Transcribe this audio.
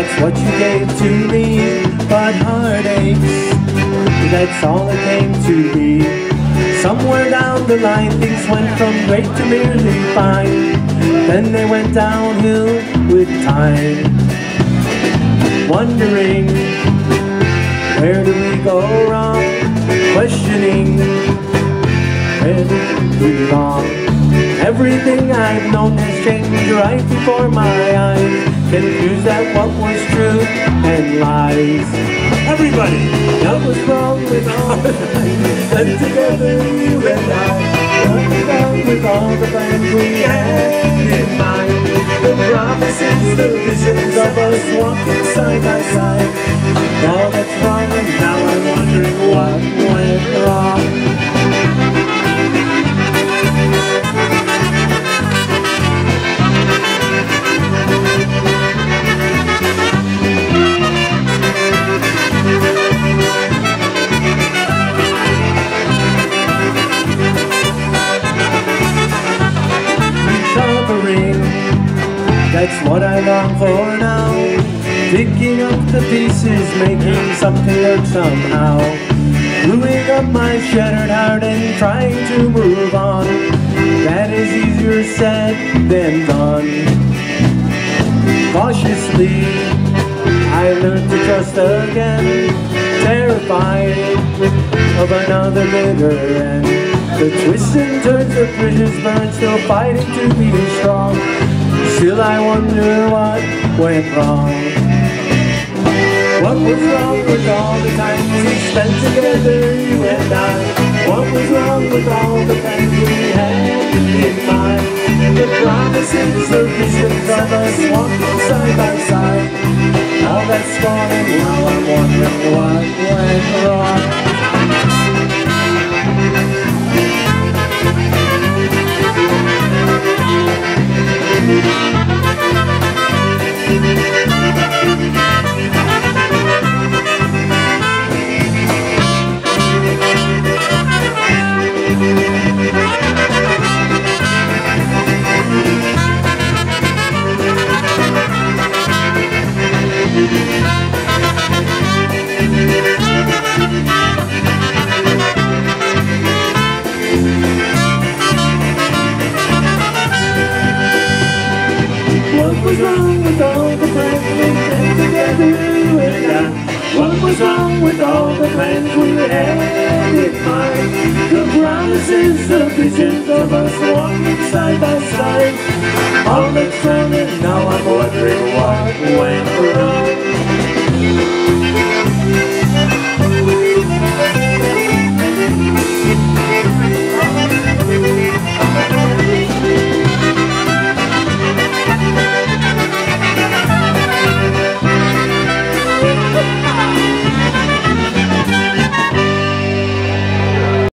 that's what you gave to me. But heartaches, that's all it came to be. Somewhere down the line things went from great to merely fine. Then they went downhill with time. Wondering, where do we go wrong? Questioning, where do we belong? Everything I've known has changed right before my eyes. Confused at what was true and lies. Everybody! What was wrong with all the things that together you and I? What was wrong with all the plans we had in mind? The promises, the visions of us walking side by side. All that's wrong, and now I'm wondering what went wrong. That's what I long for now. Picking up the pieces, making something work somehow. Gluing up my shattered heart and trying to move on. That is easier said than done. Cautiously, I learned to trust again. Terrified of another bitter end. The twists and turns, the bridges burn, still fighting to be strong. Still I wonder what went wrong. What was wrong with all the time we spent together, you and I? What was wrong with all the plans we had in mind? The promises, the visions of us walking side by side. All that's gone and now I'm wondering what went wrong. What was wrong with all the plans we had together, you and I? What was wrong with all the plans we had in mind? The promises, the visions of us walking side by side. All that's wrong and now I'm wondering what went wrong.